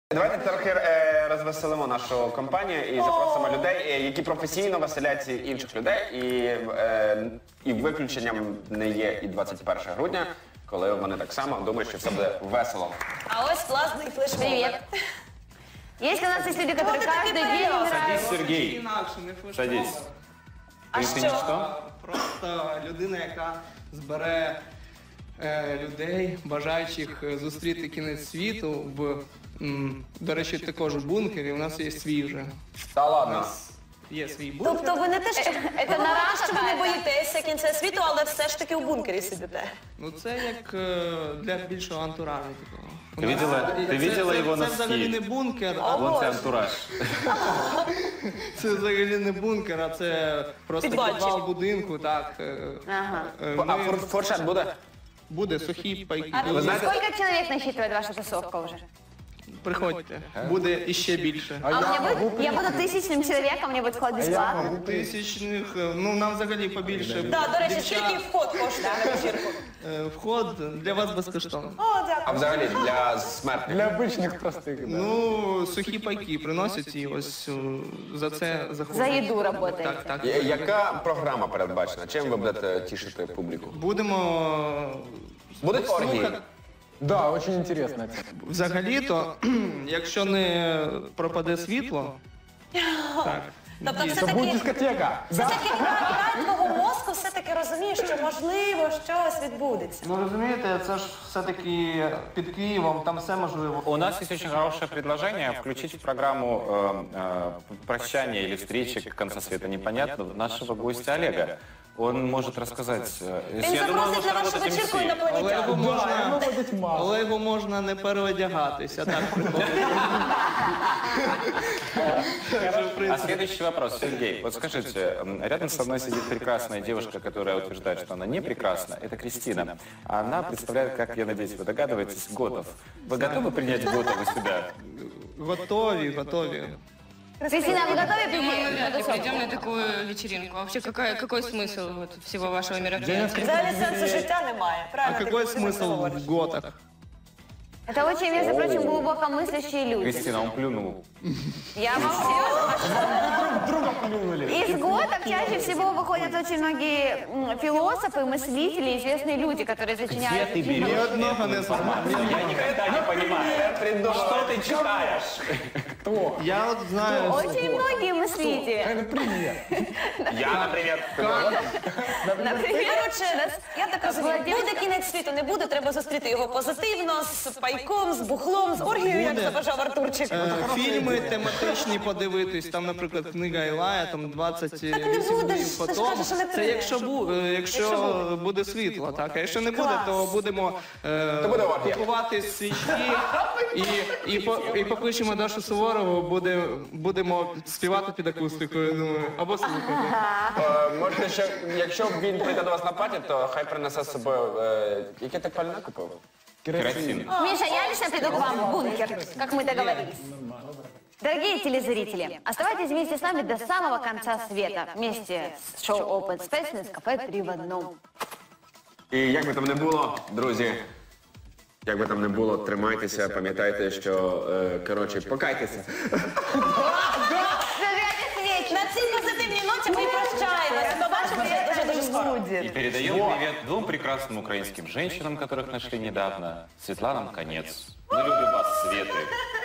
Давайте трохи розвеселимо нашу компанію і запросимо людей, які професійно веселяться інших людей. І виключенням не є і 21 грудня, коли вони так само думають, що все буде весело. А ось классный флешмоб. Привет. Есть у нас есть люди, которые каждый день играют. Садись, Сергій. Інакше, не флешмоб. Садись. А Ти що? що? Просто людина, яка збере людей, бажаючих зустріти кінець світу в, до речі, також в бункері. У нас є свій вже. Та У ладно. нас є свій бункер. Тобто ви не те, що Це ви говорите, нараша що ви не така. боїтеся кінця світу, але все ж таки у бункері сидите. Ну це як для більшого антуражу такого. У Ти нас- видела його це носки? взагалі не бункер, а Вон це антураж. це взагалі не бункер, а це просто Підвальчик. підвал будинку. Так. Ага. А фуршет буде? Буде сухі пайки. Ви знаєте, Сколько человек насчитывает ваша тусовка уже? Приходьте, буде іще більше. А у меня будет, я буду тысячным человеком, мне будет вход бесплатно. Тисячних, ну нам взагалі побільше. Да, до речі, дівчат. скільки вход коштує на вечірку? Вход для вас безкоштовно. О, а дякую. взагалі для смертних? Для обычных простых. Да. Ну, сухі пайки приносять і ось за це заходять. За еду работаете. Так, так. Яка програма передбачена? Чим ви будете тішити публіку? Будемо Будуть оргії? слухати. Да, очень интересно. Взагалі-то, якщо не пропаде світло, так. Тобто Это будет все-таки дискотека. Да. край твого мозку все-таки розуміє, що можливо щось відбудеться. Ну розумієте, це ж все-таки під Києвом, там все можливо. У нас есть очень хорошее предложение включить в программу прощания или встречи конца света непонятно нашего гостя Олега. Он может рассказать. Він запросить на вашу вечірку Олегу інопланетян. можна, будет мало. Олегу можна не переодягатися, так приходить. А следующий вопрос, Сергей. Вот скажите, рядом со мной сидит прекрасная девушка, которая утверждает, что она не прекрасна. Это Кристина. Она представляет, как, я надеюсь, вы догадываетесь, Готов. Вы готовы принять Готова себя? Готові, готові. Кристина, вы готовы Думаю, прийти мы на вряд ли тусовку? придем на такую вечеринку. Вообще, какой смысл вот всего вашего мероприятия? Взагалі сенсу життя немає. А Правильно, какой ти смысл говориш. в готах? Это очень, между прочим, глубокомыслящие люди. Кристина, он плюнул. Я вам Из готов чаще всего выходят очень многие философы, мыслители, известные люди, которые сочиняют... Ні одного не знаю. Я никогда не понимаю, что ты читаешь. Я от знаю. Очень многие мыслители. Я, например, Например, Коротше, я так розумію, буде кінець світу, не буде, треба зустріти його позитивно, з пайком, з бухлом, з оргією, як Буде. забажав Артурчик. Фільми тематичні подивитись, там, наприклад, книга Ілая, там 28 Так не буде, днів ж, по ти ж тому. кажеш, що не Це прийде. якщо буде світло, так. А якщо не буде, то будемо буде оргія. купувати свічки і покличемо Дашу Суворову, будемо співати під акустикою, я думаю, або слухати. Можете ще, якщо він прийде до вас на паті, то хай принесе з собою, яке ти пальне купив? керосин. Миша, я лично приду к вам в бункер, как мы договорились. Дорогие телезрители, оставайтесь вместе с нами до самого конца света, вместе с шоу Open Space на кафе 3 в 1. І як би там не було, друзі, як би там не було, тримайтеся, пам'ятайте, що, коротше, покайтеся. На цій позитивній ноті ми прощаємося. Побачимося дуже скоро. И передаем привет двум прекрасным украинским женщинам, которых нашли недавно. Светлана Конец. Мы любим вас, Светы.